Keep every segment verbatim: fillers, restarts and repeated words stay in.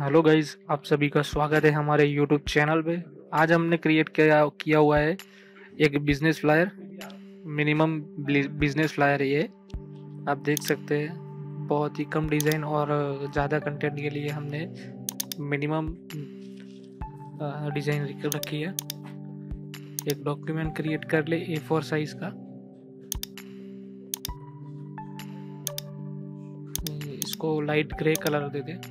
Hello guys, आप सभी का स्वागत है हमारे यूट्यूब चैनल पे। आज हमने क्रिएट किया किया हुआ है एक business flyer, minimum business flyer. ये आप देख सकते हैं, बहुत ही कम डिज़ाइन और ज़्यादा कंटेंट के लिए हमने मिनिमम डिज़ाइन रखी है। एक डॉक्यूमेंट क्रिएट कर ले ए फोर साइज का। इसको लाइट ग्रे कलर दे दे।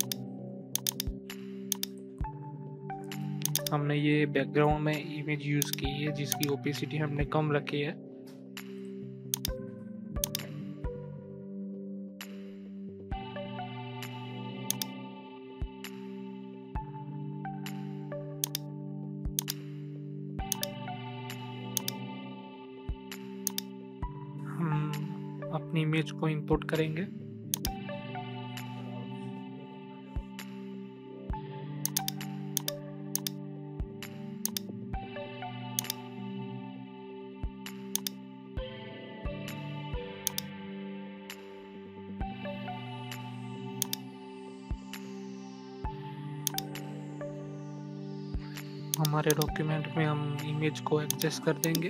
हमने ये बैकग्राउंड में इमेज यूज़ की है जिसकी ओपेसिटी हमने कम रखी है। हम अपनी इमेज को इंपोर्ट करेंगे। हमारे डॉक्यूमेंट में हम इमेज को एडजस्ट कर देंगे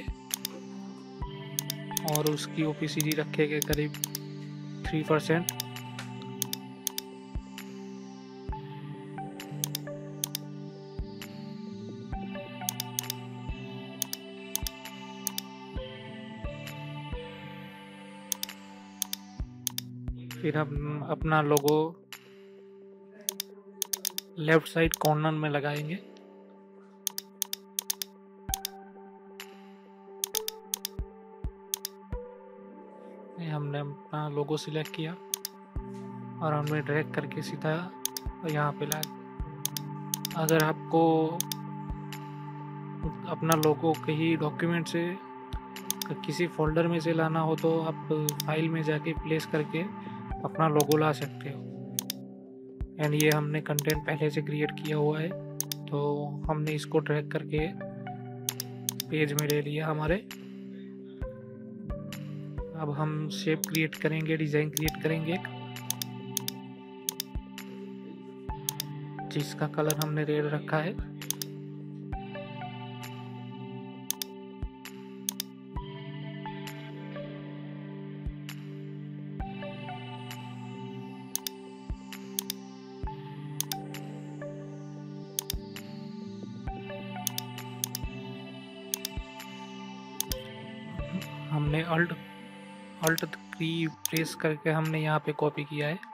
और उसकी ओपेसिटी रखेंगे करीब थ्री परसेंट। फिर हम अपना लोगो लेफ्ट साइड कॉर्नर में लगाएंगे। हमने अपना लोगो सिलेक्ट किया और हमने ड्रैग करके सीधा यहाँ पे ला। अगर आपको अपना लोगो कहीं डॉक्यूमेंट से किसी फोल्डर में से लाना हो तो आप फाइल में जाके प्लेस करके अपना लोगो ला सकते हो। एंड ये हमने कंटेंट पहले से क्रिएट किया हुआ है, तो हमने इसको ड्रैग करके पेज में ले लिया हमारे। अब हम शेप क्रिएट करेंगे, डिज़ाइन क्रिएट करेंगे एक, जिसका कलर हमने रेड रखा है। हमने अल्ट अल्ट की प्रेस करके हमने यहाँ पे कॉपी किया है।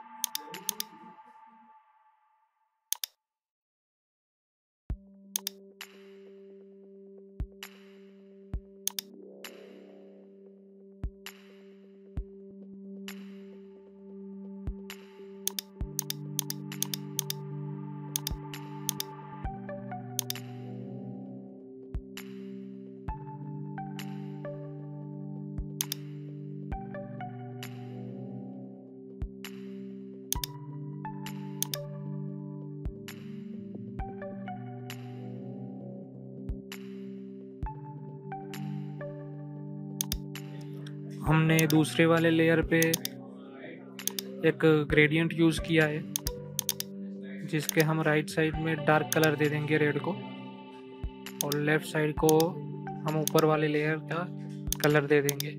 हमने दूसरे वाले लेयर पे एक ग्रेडियंट यूज़ किया है, जिसके हम राइट साइड में डार्क कलर दे देंगे रेड को, और लेफ्ट साइड को हम ऊपर वाले लेयर का कलर दे देंगे,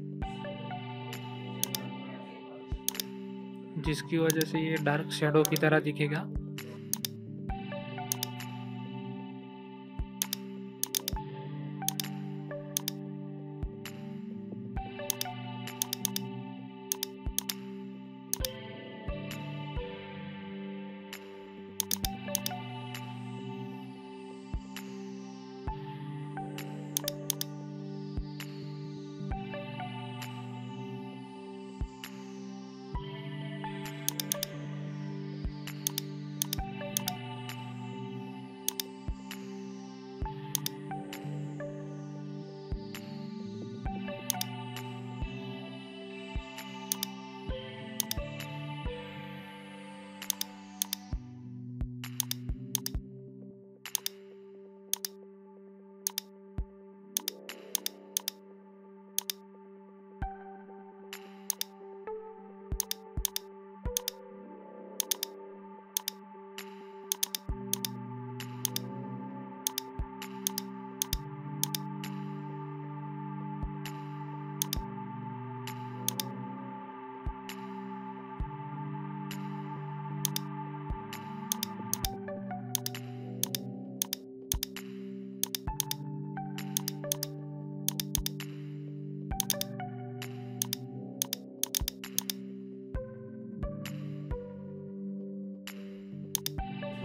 जिसकी वजह से ये डार्क शैडो की तरह दिखेगा।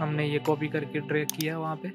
हमने ये कॉपी करके ड्रैग किया वहाँ पे।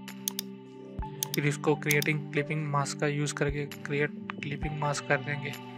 फिर इसको क्रिएटिंग क्लिपिंग मास्क का यूज़ करके क्रिएट क्लिपिंग मास्क कर देंगे।